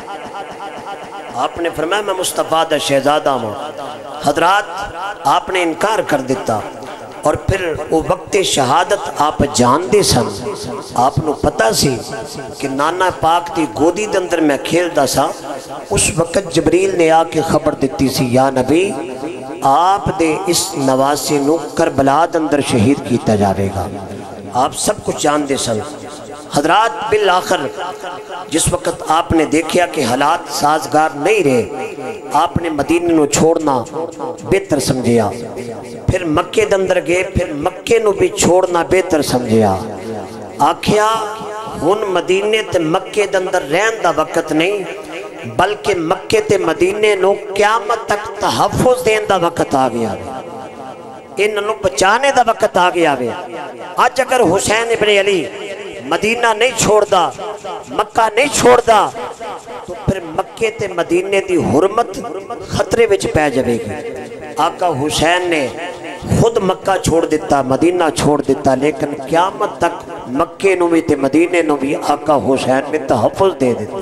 آپ نے فرمایا میں مصطفیٰ دا شہزادہ ہوں۔ حضرات آپ نے انکار کر دیتا، اور پھر وہ وقت شہادت آپ جان دے سن، آپ نو پتا سی کہ نانا پاک دی گودی دے اندر میں کھیل دا سا، اس وقت جبریل نے آ کے خبر دیتی سی یا نبی آپ دے اس نواسے نو کربلا دے اندر شہید کیتا جاوے گا، آپ سب کچھ جان دے سن۔ حضرات بالآخر جس وقت آپ نے دیکھا کہ حالات سازگار نہیں رہے، آپ نے مدینے نو چھوڑنا بہتر سمجھیا، پھر مکے دندر گئے، پھر مکے نو بھی چھوڑنا بہتر سمجھیا۔ آکھیا ہن مدینے تے مکے دندر رہن دا وقت نہیں، بلکہ مکے تے مدینے نو قیامت تک تحفظ دین دا وقت آ گیا، انہوں بچانے دا وقت آ گیا۔ آج اگر حسین ابن علی مدینہ نہیں چھوڑ دا، مکہ نہیں چھوڑ دا، تو پھر مکے تے مدینے دی حرمت خطرے وچ پہ جائے گی۔ آقا حسین نے خود مکہ چھوڑ دیتا، مدینہ چھوڑ دیتا، لیکن قیامت تک مکے نو بھی تے مدینے نو بھی آقا حسین نے تحفظ دے دیتا،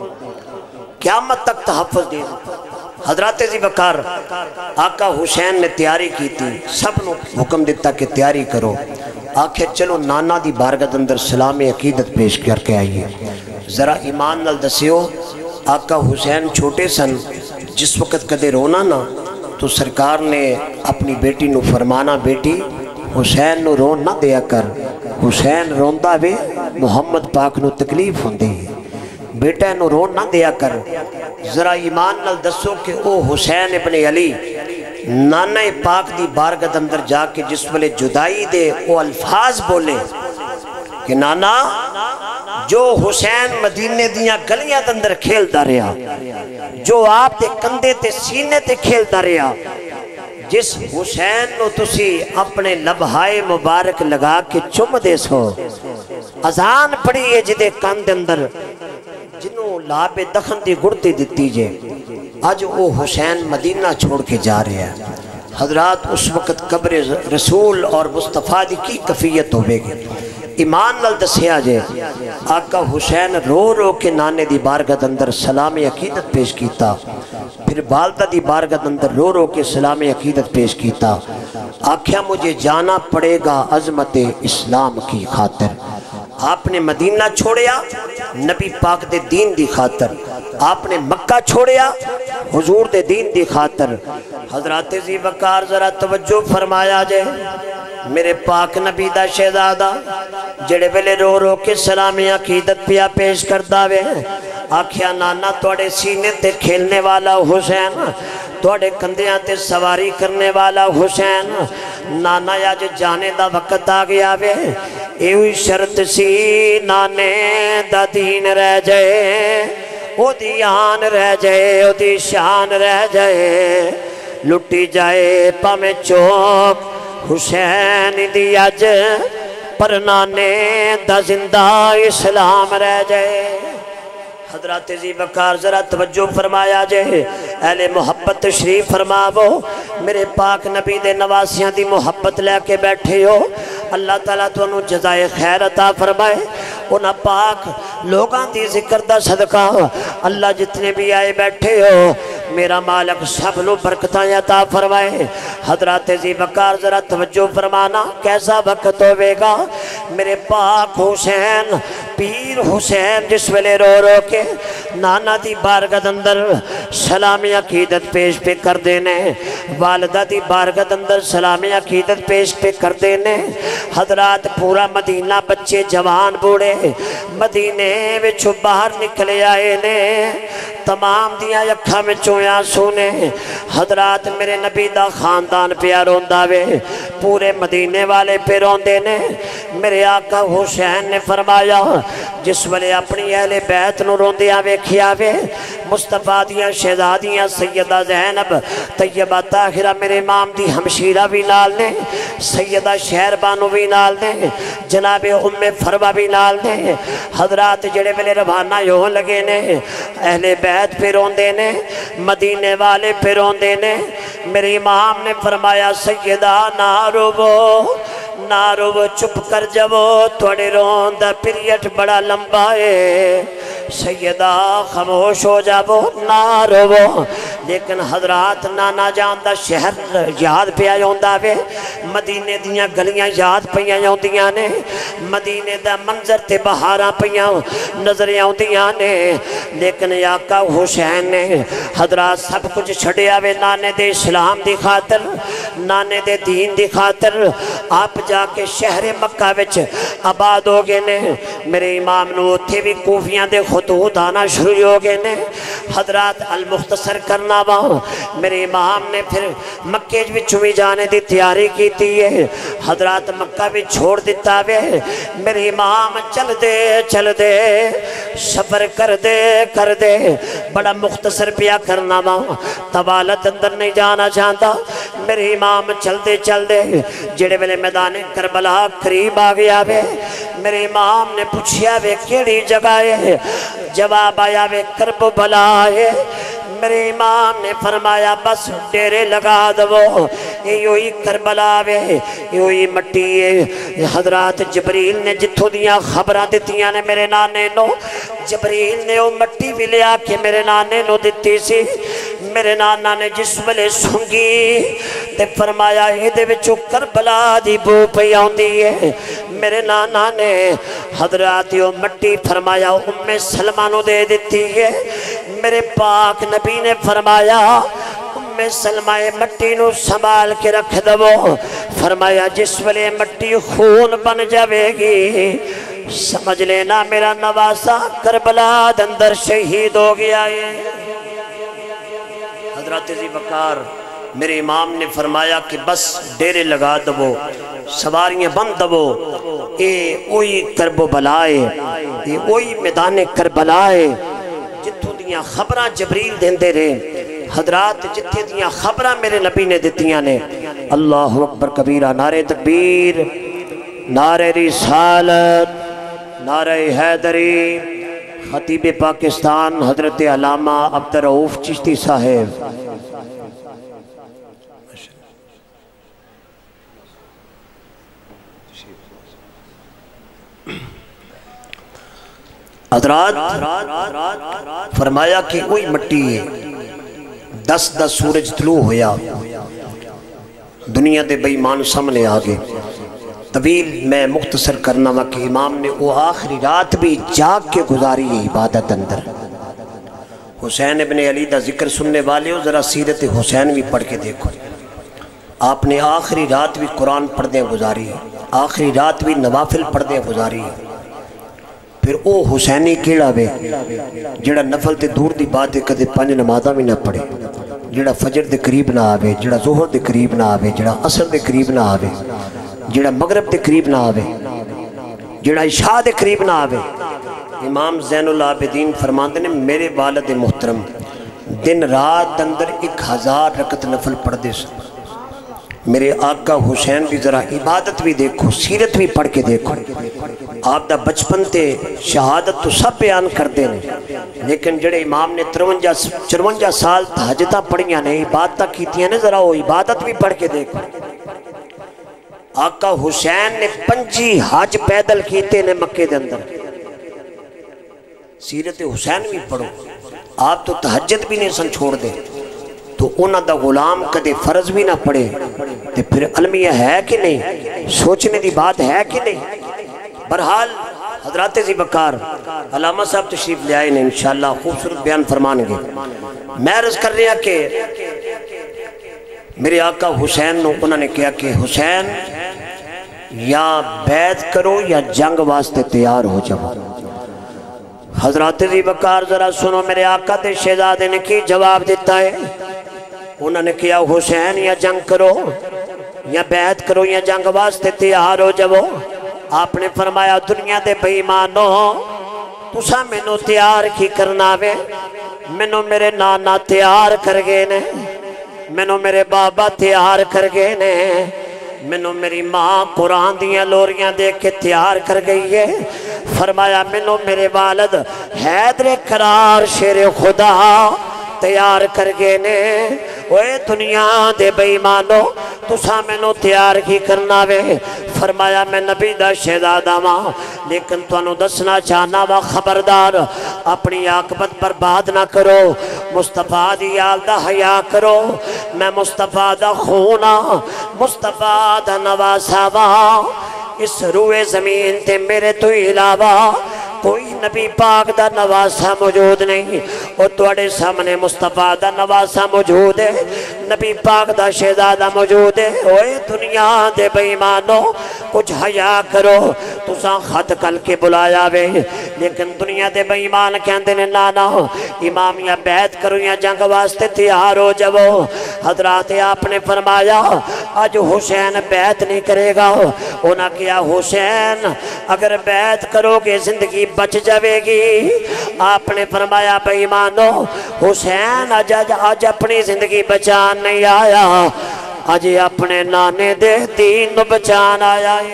قیامت تک تحفظ دے دیتا۔ حضرات ذی وقار آقا حسین نے تیاری کی تھی، سب نے حکم دیتا کہ تیاری کرو۔ آکھے چلو نانا دی بارگاہ اندر سلام عقیدت پیش کر کے آئیے۔ ذرا ایمان نال دسیو، آقا حسین چھوٹے سن، جس وقت کدے رونا نا تو سرکار نے اپنی بیٹی نو فرمانا، بیٹی حسین نو رون نہ دیا کر، حسین روندا وے محمد پاک نو تکلیف ہوندی ہے، بیٹا نو رون نہ دیا کر۔ ذرا ایمان نال دسو کہ او حسین ابن علی نانا پاک دی بارگاہ اندر جا کے جس ویلے جدائی دے او الفاظ بولے کہ نانا جو حسین مدینے دیاں گلیاں اندر کھیلتا رہا، جو آپ دے کندھے تے سینے تے کھیلتا رہا، جس حسین نو تسی اپنے لبہائے مبارک لگا کے چم دے سو، اذان پڑی ہے جدے کندھ اندر جنہوں لاب دخن دی گڑتی دیتی جے، آج وہ حسین مدینہ چھوڑ کے جا رہے ہیں۔ حضرات اس وقت قبر رسول اور مصطفیٰ دی کی کفیت ہوئے گی، ایمان نال دسیا جے۔ آقا حسین رو رو کے نانے دی بارگاہ اندر سلام عقیدت پیش کیتا، پھر والدہ دی بارگاہ اندر رو رو کے سلام عقیدت پیش کیتا۔ آکھیا مجھے جانا پڑے گا عظمت اسلام کی خاطر۔ آپ نے مدینہ چھوڑیا نبی پاک دے دین دی خاطر، آپ نے مکہ چھوڑیا حضور دے دین دی خاطر۔ حضرات ذی وقار ذرا توجہ فرمایا جائے، میرے پاک نبی دا شہزادہ جڑے ویلے رو رو کے سلامی عقیدت پیا پیش کردہ وے، آکھیا نانا توڑے سینے تے کھیلنے والا حسین، توڑے کندیاں تے سواری کرنے والا حسین، نانا آج جانے دا وقت آ گیا وے، ایوی شرط سی نانے دا دین رہ جائے، او دی آن رہ جائے، او دی شان رہ جائے، لٹی جائے پامے چوک حسین دی اج، پر نانے دا زندہ اسلام رہ جائے۔ حضرات ذی وقار ذرا توجہ فرمایا جائے، اہل محبت تشریف فرماو، میرے پاک نبی دے نواسیاں دی محبت لے کے بیٹھے ہو، اللہ تعالیٰ تو انہوں جزائے خیر عطا فرمائے، انہاں پاک لوگاں دی ذکر دا صدقہ، اللہ جتنے بھی آئے بیٹھے ہو، میرا مالک سب لو برکتیں عطا فرمائے۔ حضرات ذی وقار ذرا توجہ فرمانا، کیسا وقت ہوئے گا، میرے پاک حسین پیر حسین جس ویلے رو رو کے نانا دی بارگاہ اندر سلامی عقیدت پیش پہ کر دینے، والدہ دی بارگاہ اندر سلامی عقیدت پیش پہ کر دینے، حضرات پورا مدینہ بچے جوان بوڑے مدینے وچوں باہر نکلے آئے نے، تمام دیا یکھا میں چویاں سونے، حضرات میرے نبی دا خاندان پیا روندہ وے، پورے مدینے والے پہ روندے نے۔ میرے آقا حسین نے فرمایا جس والے اپنی اہل بیت نو روندیاں ویکھیا وے، مصطفیٰ دیاں شہزادیاں سیدہ زینب طیبہ طاہرہ میرے امام دی ہمشیرہ بھی نال نے، سیدہ شہر بانو بھی نال نے، جناب ام فروہ بھی نال نے، حضرات جڑے ویلے روانہ یوں لگے نے، اہل بیت پہ روندے نے، مدینے والے پہ روندے نے۔ میرے امام نے فرمایا سیدہ نہ رو چپ کر جاؤ، توڑے روندہ پیریڈ بڑا لمبا ہے، سیدہ خاموش ہو جاؤ نہ رو۔ لیکن حضرات نانا جاندہ شہر یاد پہ آیوندہ وے، مدینے دیاں گلیاں یاد پہ آیوندیاں نے، مدینے دا منظر تے بہاراں پہ نظر آیوندیاں نے، لیکن آقا حسین نے حضرات سب کچھ چھڑیا وے نانے دے اسلام دی خاطر، نانے دے دین دی خاطر آپ جا کے شہر مکہ وچ آباد ہو گئے نے میرے امام نو اتھے بھی کوفیاں دے خطوط آنا شروع ہو گئے نے حضرات المختصر کرنا وا میرے امام نے پھر مکے وچوں بھی جانے دی تیاری کیتی ہے حضرات مکہ بھی چھوڑ دیتا وے میرے امام چل دے سفر کر دے بڑا مختصر پیا کرنا وا طوالت اندر نہیں جانا چاہتا میرے امام چل دے جڑے ویلے میدان کربلا قریب آ گیا وے میرے امام نے پوچھیا وے کیڑی جگہ ہے جواب آیا وے کربلا ہے میرے امام نے فرمایا بس ڈیرے لگا دو یہی کربلا وے یہی مٹی ہے حضرات جبریل نے جتھوں دیاں خبراں دتیاں نے میرے نانے نو جبریل نے وہ مٹی بھی لیا کے میرے نانے نو دتی سی میرے نانا نے جس ویلے سنگی تے فرمایا اے دے وچوں کربلا دی بو پئی آندی ہے میرے نانا نے حضرات وہ مٹی فرمایا ام سلمہ نو دے دتی ہے میرے پاک نبی نے فرمایا ام سلمہ مٹی نو سنبھال کے رکھ دو فرمایا جس ویلے مٹی خون بن جاوے گی سمجھ لینا میرا نواسا کربلا اندر شہید ہو گیا ہے حضرت ذی بکار میرے امام نے فرمایا کہ بس ڈیرے لگا دو سواریاں بند دو اے اوئی کرب و بلائے اے اوئی میدان کربلائے جتھوں دیاں خبراں جبریل دیندے رہے حضرات جتھے دیاں خبراں میرے نبی نے دیتیاں نے اللہ اکبر کبیرہ نعرہ تکبیر نعرہ رسالت نعرہ حیدری خطیب پاکستان حضرت علامہ عبدالرؤوف چشتی صاحب حضرات فرمایا کہ کوئی مٹی ہے 10 سورج طلوع ہویا دنیا دے بے ایمان سامنے آگے طویل میں مختصر کرنا وا کہ امام نے وہ آخری رات بھی جاگ کے گزاری ہے عبادت اندر حسین ابن علی دا ذکر سننے والے ہو ذرا سیرت حسین بھی پڑھ کے دیکھو آپ نے آخری رات بھی قرآن پڑھنے گزاری ہے آخری رات بھی نوافل پڑھنے گزاری ہے پھر او حسینی کیڑا وے جڑا نفل تے دور دی بات ہے کدے 5 نمازاں بھی نہ پڑھے جڑا فجر دے قریب نہ آوے جڑا ظہر دے قریب نہ آوے جڑا عصر دے قریب نہ آوے جڑا مغرب دے قریب نہ آوے جڑا عشاء دے قریب نہ آوے امام زین العابدین فرماندے نے میرے والد محترم دن رات اندر 1000 رکعت نفل پڑھ دے سن میرے آقا حسین بھی ذرا عبادت بھی دیکھو سیرت بھی پڑھ کے دیکھو آپ دا بچپن تے شہادت تو سب بیان کر دے لیکن جڑے امام نے 53 سال تہجدہ پڑھیاں نے عبادتہ کیتیاں نے ذرا وہ عبادت بھی پڑھ کے دیکھو آقا حسین نے 5 حج پیدل کیتے نے مکے دے اندر سیرت حسین بھی پڑھو آپ تو تہجد بھی نہیں سن چھوڑ دے تو انہاں دا غلام کدے فرض بھی نہ پڑے تو پھر علمیہ ہے کہ نہیں سوچنے دی بات ہے کہ نہیں برحال حضرات ذی بکار علامہ صاحب تشریف لے آئے نے انشاءاللہ خوبصورت بیان فرمان گے میں عرض کر رہا کہ میرے آقا حسین نو انہوں نے کہا کہ حسین یا بیعت کرو یا جنگ واسطے تیار ہو جاؤ حضرات ذی بکار ذرا سنو میرے آقا دے شہزادے نے کی جواب دیتا ہے انہوں نے کہا حسین یا جنگ کرو یا بیعت کرو یا جنگ واسطے تیار ہو جاؤ آپ نے فرمایا دنیا دے بے ایمانو تسا مینو تیار کی کرنا وے مینو میرے نانا تیار کر گئے نے مینو میرے بابا تیار کر گئے نے مینو میری ماں قرآن دیاں لوریاں دیکھ کے تیار کر گئی ہے فرمایا مینو میرے والد حیدر کرار شیر خدا تیار کر گئے نے اوے دنیا دے بے ایمانو تسا مینو تیار کی کرنا وے فرمایا میں نبی دا شہزادہ ماں لیکن تانوں دسنا چاہنا وا خبردار اپنی عاقبت برباد نہ کرو مصطفیٰ دی آل دا حیا کرو میں مصطفیٰ دا خونا مصطفیٰ دا نواسا وا اس روئے زمین تے میرے تو علاوہ کوئی نبی پاک دا نواسا موجود نہیں اور توڑے سامنے مصطفیٰ دا نواسا موجود ہے، نبی پاک دا شہزادہ موجود ہے۔ اوے دنیا دے بے ایمانو کچھ حیا کرو، تساں خط کل کے بلایا وے، لیکن دنیا دے بے ایمان کہندے نے نانا امام یا بیعت کرو یا جنگ واسطے تیار ہو جاؤ۔ حضرات آپ نے فرمایا آج حسین بیعت نہیں کرے گا، انہاں کیا حسین اگر بیعت کرو گے زندگی بچ جاوے گی۔ آپ نے فرمایا بے ایمانو حسین آج اپنی زندگی بچان نہیں آیا، آج اپنے نانے دے دین نو بچان آیا ہے۔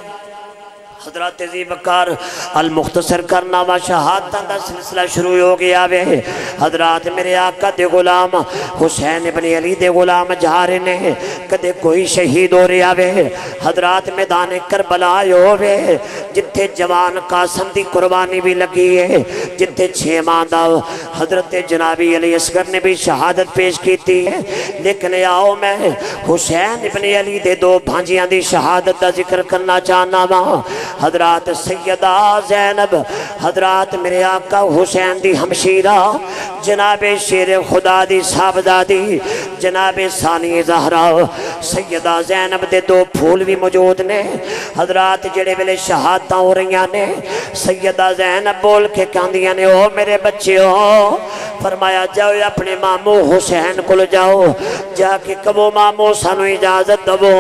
حضرات ذی وقار المختصر کرنا و شہادتاں دا سلسلہ شروع ہو گیا وے۔ حضرات میرے آقا دے غلام حسین ابن علی دے غلام جا رہے نے، کدے کوئی شہید ہو رہا وے۔ حضرات میدان کربلا ہوئے جتھے جوان قاسم دی قربانی بھی لگی ہے، جتھے 6 ماہ دا حضرت جنابی علی اصغر نے بھی شہادت پیش کی تھی، لیکن آؤ میں حسین ابن علی دے 2 بھانجیاں دی شہادت دا ذکر کرنا چاہنا ماں۔ حضرات سیدہ زینب، حضرات میرے آقا حسین دی ہمشیرہ، جناب شیر خدا دی صاحبزادی جناب ثانی زہرا، سیدہ زینب دے 2 پھول بھی موجود نے۔ حضرات جڑے ویلے شہادتاں ہو رہی نے، سیدہ زینب بول کے کہندیاں نے او میرے بچے ہو، فرمایا جاؤ اپنے مامو حسین کل جاؤ، جا کے کبو مامو سانو اجازت دو،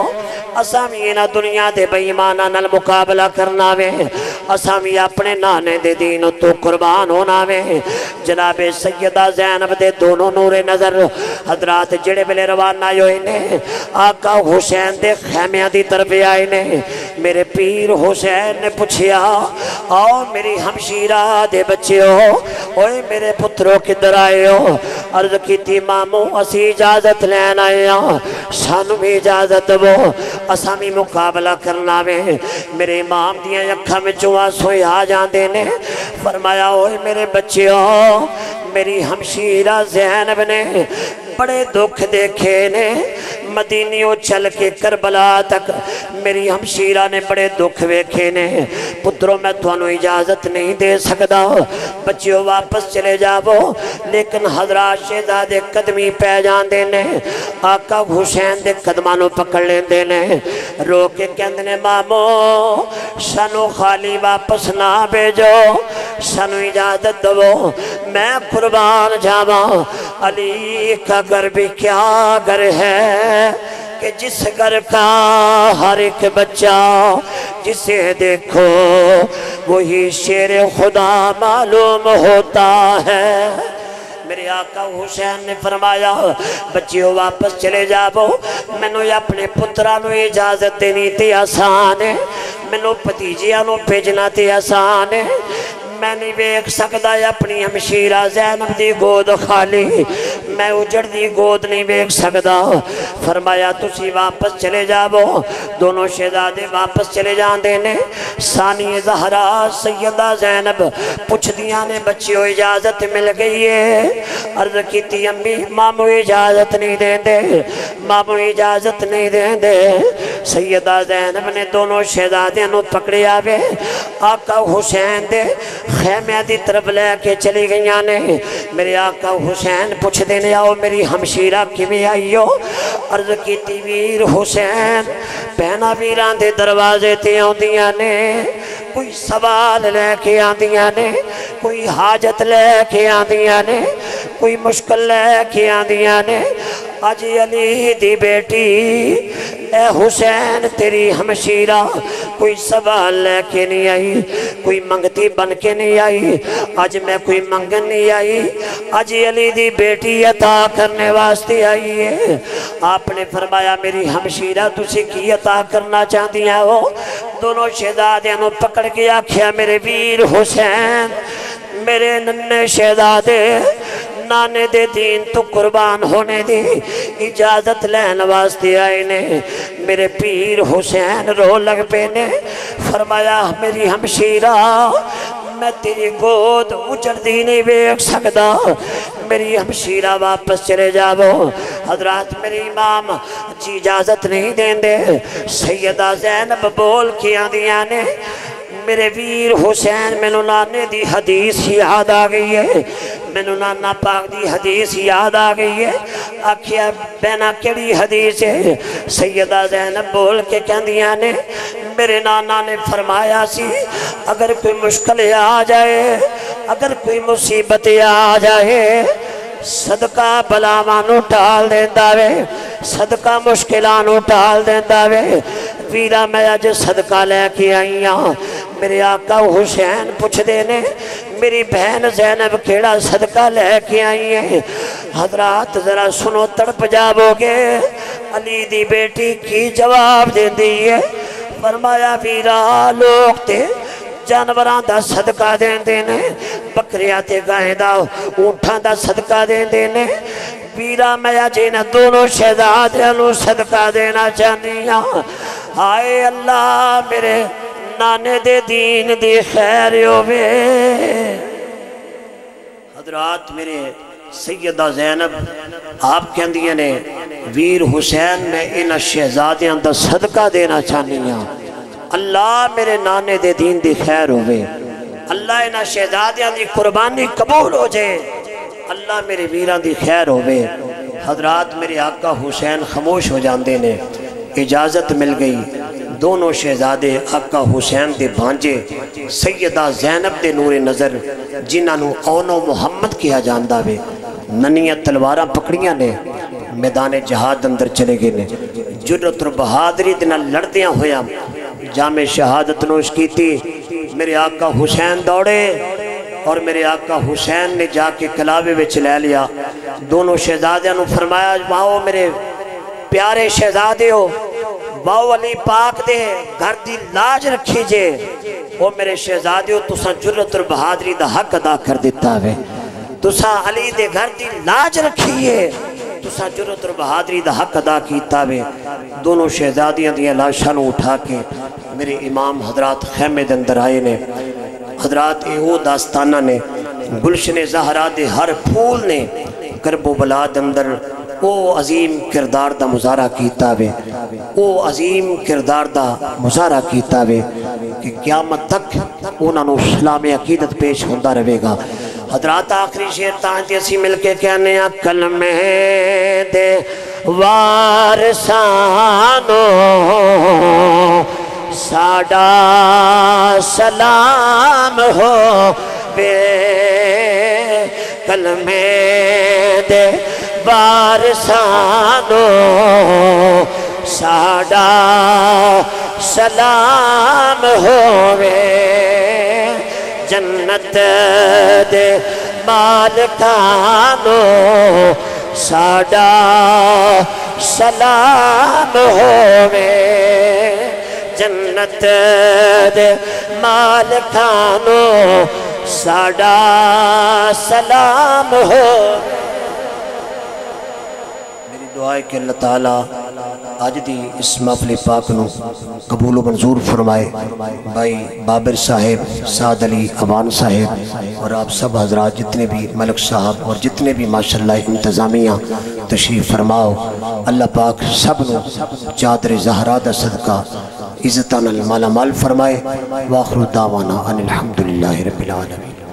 اسامی نہ دنیا دے بے ایماناں نال مقابلہ کرنا وے، اسامی اپنے نانے دے دین تو قربان ہونا وے۔ جناب سیدہ زینب دے دونوں نور نظر حضرات جڑے بلے روانہ ہوئے نے، آقا حسین دے خیمیاں دی طرف آئے نے۔ میرے پیر حسین نے پوچھیا آؤ میری ہمشیرہ دے بچے ہو، اوے میرے پتروں کدھر آئے ہو؟ عرض کی تھی مامو اسی اجازت لین آئے ہاں، سانو بھی اجازت دو، اسامی مقابلہ کرنا وے۔ میرے امام دیاں اکھاں میں چوہا سوئی آ جاندے نے، فرمایا اوے میرے بچے ہو، میری ہمشیرہ زینب نے بڑے دکھ دیکھے نے، مدینیوں چل کے کربلا تک میری ہمشیرہ نے بڑے دکھ ویکھے نے، پتروں میں توانو اجازت نہیں دے سکتا، بچیوں واپس چلے جاؤ، لیکن حضرات شہزادے قدمی پہ جاندے نے، آقا حسین دے قدمانوں پکڑ لیندے نے، رو کے کہندے مامو سانو خالی واپس نہ بھیجو، سانو اجازت دو، میں قربان جاواں۔ علی کا گھر بھی کیا گھر ہے کہ جس گھر کا ہر ایک بچہ جسے دیکھو وہی شیر خدا معلوم ہوتا ہے۔ میرے آقا حسین نے فرمایا بچیوں واپس چلے جاؤ، میں نے اپنے پترانو اجازت دینی تے آسان ہے، میں نے پتیجیانو بھیجنا تے آسان ہے، میں نہیں بیک سکتا اپنی ہمشیرہ زینب دی گود خالی، میں اجڑ دی گود نہیں بیک سکتا۔ فرمایا تسی واپس چلے جاؤ، دونوں شہزادے واپس چلے جاندے نے۔ ثانی زہرا سیدہ زینب پوچھ دیاں نے بچیوں اجازت مل گئی ہے؟ عرض کی تھی امی مامو اجازت نہیں دیں دے، مامو اجازت نہیں دیں دے۔ سیدہ زینب نے دونوں شہزادیاں نو پکڑے آوے، آقا حسین دے خیمہ دی طرف لے کے چلی گئیاں نے۔ میرے آقا حسین پوچھ دینے آؤ میری ہمشیرہ کیویں آئی ہو؟ عرض کی تی ویر حسین پہنا ویران دے دروازے تے آندیاں نے، کوئی سوال لے کے آندیاں نے، کوئی حاجت لے کے آندیاں نے، کوئی مشکل لے کے آندیاں نے۔ آج علی دی بیٹی اے حسین تیری ہمشیرہ کوئی سوال لے کے نہیں آئی، کوئی منگتی بن کے نہیں آئی، آج میں کوئی منگن نہیں آئی، آج علی دی بیٹی عطا کرنے واسطے آئی ہے۔ آپ نے فرمایا میری ہمشیرہ تسی کی عطا کرنا چاہتی ہیں ہو؟ دونوں شہزادیاں نو پکڑ کے آکھیا میرے ویر حسین میرے ننے شہزادے نانے دے دین تو قربان ہونے دی اجازت لین واسطے آئے نے۔ میرے پیر حسین رو لگ پے نے، فرمایا میری ہمشیرہ میں تیری گود اجڑ دی نہیں بیک سکتا، میری ہمشیرہ واپس چلے جاؤ۔ حضرات میری امام جی اجازت نہیں دیں دے۔ سیدہ زینب بول کے آندیاں نے میرے ویر حسین میں نانے دی حدیث یاد آ گئی ہے، مینوں نانا پاک دی حدیث یاد آ گئی ہے آکھیا بینا کیڑی حدیث ہے سیدہ زینب بول کے کہندیاں نے میرے نانا نے فرمایا سی اگر کوئی مشکل آ جائے اگر کوئی مصیبت آ جائے صدقہ بلاوانو ٹال دیندا وے صدقہ مشکلانو ٹال دیندا وے ویرا میں اج صدقہ لے کے آئی ہاں میرے آقا حسین پوچھ دینے میری بہن زینب کیڑا صدقہ لے کے آئی ہیں حضرات ذرا سنو تڑپ جاؤ گے علی دی بیٹی کی جواب دے دی ہے فرمایا ویرا لوگ تے جانوران دا صدقہ دین دینے بکریاں تے گائیں دا اونٹھان دا صدقہ دین دینے ویرا میں جین دونوں شہزادیاں نو صدقہ دینا چاہنیاں آئے اللہ میرے نانے دے دین دی خیر ہوئے حضرات میرے سیدہ زینب آپ کہندیاں نے ویر حسین میں انہ شہزادیاں دا صدقہ دینا چاہنیاں اللہ میرے نانے دے دین دی خیر ہوئے اللہ انہ شہزادیاں دی قربانی قبول ہو جائے اللہ میرے ویران دی خیر ہوئے حضرات میرے آقا حسین خاموش ہو جاندے نے اجازت مل گئی دونوں شہزادے آقا حسین دے بھانجے سیدہ زینب دے نور نظر جنہاں نو اونو محمد کیا جاندہ وے ننیاں تلواراں پکڑیاں نے میدان جہاد اندر چلے گئے نے جرت اور بہادری دینا لڑدیاں ہویا جامع شہادت نوش کی تھی میرے آقا حسین دوڑے اور میرے آقا حسین نے جا کے کلاوے وچ لے لیا دونوں شہزادیاں نو فرمایا واؤ میرے پیارے شہزادے ہو واؤ علی پاک دے گھر دی لاج رکھی جے وہ میرے شہزادے ہو تساں جرت اور بہادری دا حق ادا کر دیتا ہے تساں علی دے گھر دی لاج رکھیے تساں جرت اور بہادری دا حق ادا کیتا ہے دونوں شہزادیاں دیا لاشاں نو اٹھا کے میرے امام حضرات خیمے دے اندر آئے نے حضرات او داستانہ نے گلشن زہرا دے ہر پھول نے کرب و بلا دے اندر او عظیم کردار دا مظاہرہ کیتا ہے او عظیم کردار دا مظاہرہ کیتا ہے کہ قیامت تک انہوں نے اسلام عقیدت پیش ہوندہ رہے گا حضرات آخری شیر تاہتی اسی مل کے کہنے کلمے دے وارثانو ساڈا سلام ہو بے کلمے دے وارثانو ساڈا سلام ہووے جنت دے مالکانو ساڈا سلام ہووے جنت دے مالکانو ساڈا سلام ہووے دعا ہے کہ اللہ تعالیٰ آج دی اس محفل پاک نو قبول و منظور فرمائے بھائی بابر صاحب سعد علی اوان صاحب اور آپ سب حضرات جتنے بھی ملک صاحب اور جتنے بھی ماشاءاللہ انتظامیہ تشریف فرماؤ اللہ پاک سب نو چادر زہرا دا صدقہ عزتاً المالا مال فرمائے وآخر دعوانا ان الحمدللہ رب العالمین